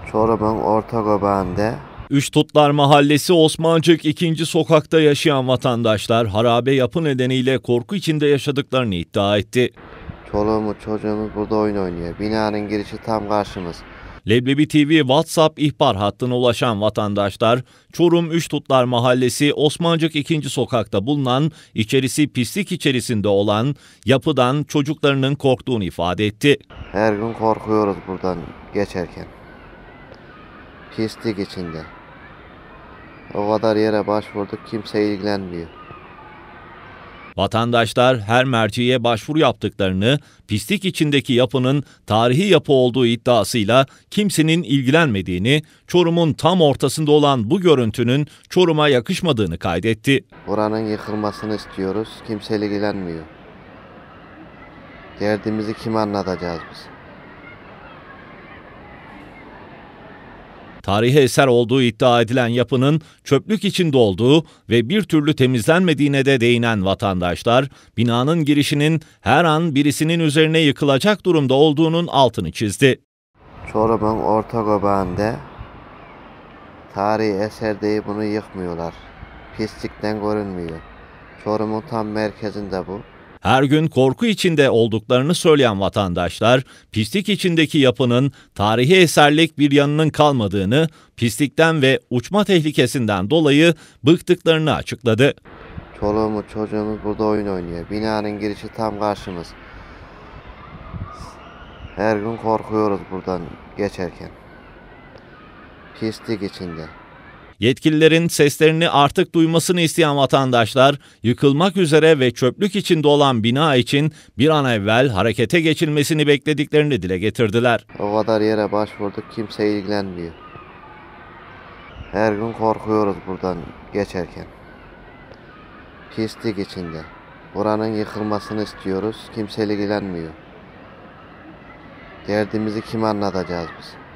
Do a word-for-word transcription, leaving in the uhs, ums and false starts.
Çorum'un Ortakobağı'nda Üçtutlar Mahallesi Osmancık ikinci sokakta yaşayan vatandaşlar harabe yapı nedeniyle korku içinde yaşadıklarını iddia etti. çoluğumuz çocuğumuz burada oyun oynuyor. Binanın girişi tam karşımız. Leblebi T V WhatsApp ihbar hattına ulaşan vatandaşlar, Çorum Üçtutlar Mahallesi Osmancık ikinci sokakta bulunan, içerisi pislik içerisinde olan yapıdan çocuklarının korktuğunu ifade etti. Her gün korkuyoruz buradan geçerken. Pislik içinde. O kadar yere başvurduk, kimse ilgilenmiyor. Vatandaşlar her merciye başvuru yaptıklarını, pislik içindeki yapının tarihi yapı olduğu iddiasıyla kimsenin ilgilenmediğini, Çorum'un tam ortasında olan bu görüntünün Çorum'a yakışmadığını kaydetti. Buranın yıkılmasını istiyoruz, kimse ilgilenmiyor. Derdimizi kime anlatacağız biz? Tarihi eser olduğu iddia edilen yapının çöplük içinde olduğu ve bir türlü temizlenmediğine de değinen vatandaşlar, binanın girişinin her an birisinin üzerine yıkılacak durumda olduğunun altını çizdi. Çorum'un Ortakobağı'nda tarihi eser diye bunu yıkmıyorlar. Pislikten görünmüyor. Çorum'un tam merkezinde bu. Her gün korku içinde olduklarını söyleyen vatandaşlar, pislik içindeki yapının tarihi eserlik bir yanının kalmadığını, pislikten ve uçma tehlikesinden dolayı bıktıklarını açıkladı. Çoluğumuz çocuğumuz burada oyun oynuyor. Binanın girişi tam karşımız. Her gün korkuyoruz buradan geçerken. Pislik içinde. Yetkililerin seslerini artık duymasını isteyen vatandaşlar, yıkılmak üzere ve çöplük içinde olan bina için bir an evvel harekete geçilmesini beklediklerini dile getirdiler. O kadar yere başvurduk, kimse ilgilenmiyor. Her gün korkuyoruz buradan geçerken. Pislik içinde. Buranın yıkılmasını istiyoruz, kimse ilgilenmiyor. Derdimizi kime anlatacağız biz?